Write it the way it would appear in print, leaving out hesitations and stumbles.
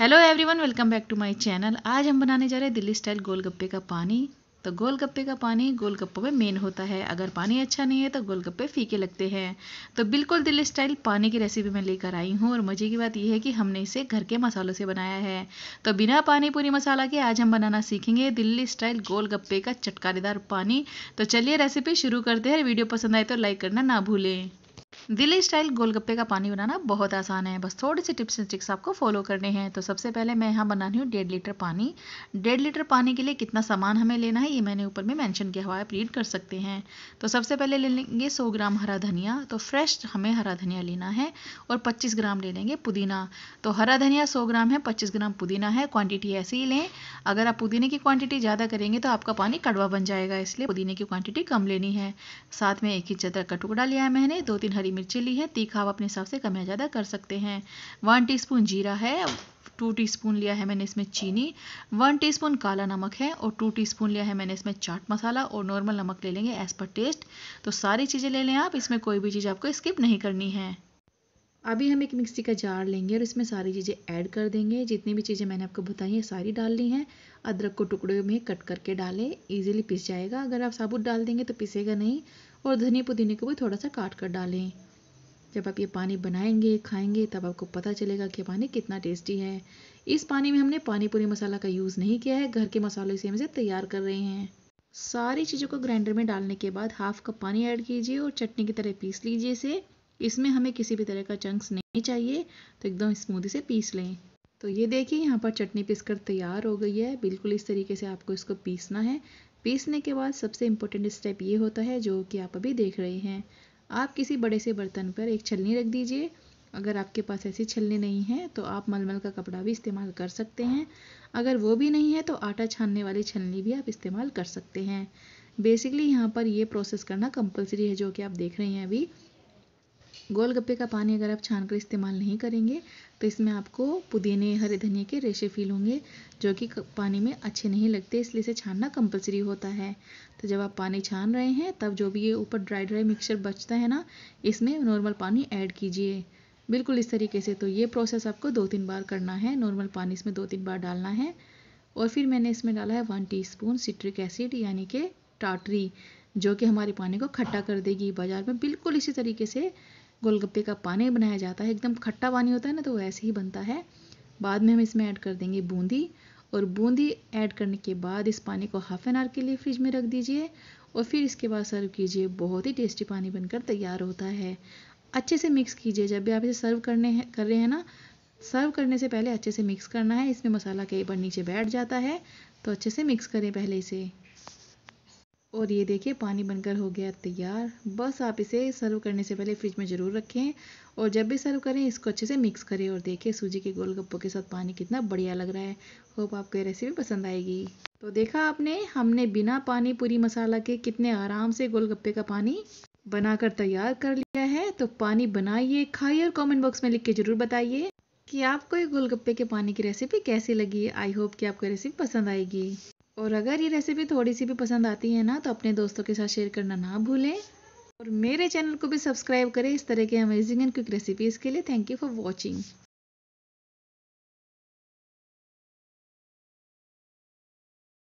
Hello everyone, welcome back to my channel. आज हम बनाने जा रहे हैं दिल्ली स्टाइल गोलगप्पे का पानी। तो गोलगप्पे का पानी गोलगप्पों में मेन होता है। अगर पानी अच्छा नहीं है तो गोलगप्पे फीके लगते हैं। तो बिल्कुल दिल्ली स्टाइल पानी की रेसिपी मैं लेकर आई हूँ। और मज़े की बात यह है कि हमने इसे घर के मसालों से बनाया है। तो बिना पानी पूरी मसाला के आज हम बनाना सीखेंगे दिल्ली स्टाइल गोलगप्पे का चटकारेदार पानी। तो चलिए रेसिपी शुरू करते हैं। वीडियो पसंद आए तो लाइक करना ना भूलें। दिल्ली स्टाइल गोलगप्पे का पानी बनाना बहुत आसान है, बस थोड़ी सी टिप्स एंड ट्रिक्स आपको फॉलो करने हैं। तो सबसे पहले मैं यहाँ बना रही हूँ 1.5 लीटर पानी। 1.5 लीटर पानी के लिए कितना सामान हमें लेना है ये मैंने ऊपर में मेंशन किया हुआ है, आप रीड कर सकते हैं। तो सबसे पहले ले लेंगे 100 ग्राम हरा धनिया। तो फ्रेश हमें हरा धनिया लेना है। और 25 ग्राम ले लेंगे पुदीना। तो हरा धनिया 100 ग्राम है, 25 ग्राम पुदीना है। क्वान्टिटी ऐसे ही लें। अगर आप पुदीने की क्वान्टिटी ज़्यादा करेंगे तो आपका पानी कड़वा बन जाएगा, इसलिए पुदीने की क्वान्टिटी कम लेनी है। साथ में 1 इंच अदरक का टुकड़ा लिया है मैंने। 2-3 हरी मिर्ची ली है। तीखा आप अपने हिसाब से कम या ज़्यादा कर सकते हैं। 1 टीस्पून जीरा है। 2 टीस्पून लिया है मैंने इसमें चीनी। 1 टीस्पून काला नमक है। और 2 टीस्पून लिया है मैंने इसमें चाट मसाला। और नॉर्मल नमक ले लेंगे एज पर टेस्ट। तो सारी चीज़ें ले लें आप, इसमें कोई भी चीज़ आपको स्किप नहीं करनी है। अभी हम एक मिक्सी का जार लेंगे और इसमें सारी चीज़ें ऐड कर देंगे। जितनी भी चीज़ें मैंने आपको बताई हैं सारी डाल ली हैं। अदरक को टुकड़ों में कट करके डालें, इजीली पिस जाएगा। अगर आप साबुत डाल देंगे तो पिसेगा नहीं। और धनिया पुदीने को भी थोड़ा सा काट कर डालें। जब आप ये पानी बनाएंगे खाएंगे तब आपको पता चलेगा कि पानी कितना टेस्टी है। इस पानी में हमने पानी पूरी मसाला का यूज़ नहीं किया है, घर के मसालों से हम इसे तैयार कर रहे हैं। सारी चीज़ों को ग्राइंडर में डालने के बाद हाफ कप पानी ऐड कीजिए और चटनी की तरह पीस लीजिए इसे। इसमें हमें किसी भी तरह का चंक्स नहीं चाहिए, तो एकदम स्मूदी से पीस लें। तो ये देखिए यहाँ पर चटनी पीस कर तैयार हो गई है। बिल्कुल इस तरीके से आपको इसको पीसना है। पीसने के बाद सबसे इम्पोर्टेंट स्टेप ये होता है जो कि आप अभी देख रहे हैं। आप किसी बड़े से बर्तन पर एक छलनी रख दीजिए। अगर आपके पास ऐसी छलनी नहीं है तो आप मलमल का कपड़ा भी इस्तेमाल कर सकते हैं। अगर वो भी नहीं है तो आटा छानने वाली छलनी भी आप इस्तेमाल कर सकते हैं। बेसिकली यहाँ पर ये प्रोसेस करना कंपलसरी है जो कि आप देख रहे हैं अभी। गोलगप्पे का पानी अगर आप छान कर इस्तेमाल नहीं करेंगे तो इसमें आपको पुदीने हरे धनिया के रेशे फील होंगे जो कि पानी में अच्छे नहीं लगते, इसलिए इसे छानना कंपलसरी होता है। तो जब आप पानी छान रहे हैं तब जो भी ये ऊपर ड्राई ड्राई मिक्सचर बचता है ना, इसमें नॉर्मल पानी ऐड कीजिए। बिल्कुल इस तरीके से। तो ये प्रोसेस आपको 2-3 बार करना है। नॉर्मल पानी इसमें 2-3 बार डालना है। और फिर मैंने इसमें डाला है 1 टीस्पून सिट्रिक एसिड यानी कि टाटरी, जो कि हमारे पानी को खट्टा कर देगी। बाजार में बिल्कुल इसी तरीके से गोलगप्पे का पानी बनाया जाता है, एकदम खट्टा पानी होता है ना, तो वैसे ही बनता है। बाद में हम इसमें ऐड कर देंगे बूंदी। और बूंदी ऐड करने के बाद इस पानी को हाफ एन आवर के लिए फ्रिज में रख दीजिए। और फिर इसके बाद सर्व कीजिए। बहुत ही टेस्टी पानी बनकर तैयार होता है। अच्छे से मिक्स कीजिए। जब भी आप इसे सर्व कर रहे हैं ना, सर्व करने से पहले अच्छे से मिक्स करना है। इसमें मसाला कई बार नीचे बैठ जाता है, तो अच्छे से मिक्स करें पहले इसे। और ये देखिए पानी बनकर हो गया तैयार। बस आप इसे सर्व करने से पहले फ्रिज में ज़रूर रखें। और जब भी सर्व करें इसको अच्छे से मिक्स करें। और देखिए सूजी के गोलगप्पों के साथ पानी कितना बढ़िया लग रहा है। होप आपको ये रेसिपी पसंद आएगी। तो देखा आपने, हमने बिना पानी पूरी मसाला के कितने आराम से गोलगप्पे का पानी बनाकर तैयार कर लिया है। तो पानी बनाइए, खाइए और कमेंट बॉक्स में लिख के ज़रूर बताइए कि आपको ये गोलगप्पे के पानी की रेसिपी कैसी लगी। आई होप कि आपको रेसिपी पसंद आएगी। और अगर ये रेसिपी थोड़ी सी भी पसंद आती है ना, तो अपने दोस्तों के साथ शेयर करना ना भूलें। और मेरे चैनल को भी सब्सक्राइब करें इस तरह के अमेजिंग एंड क्विक रेसिपीज़ के लिए। Thank you for watching.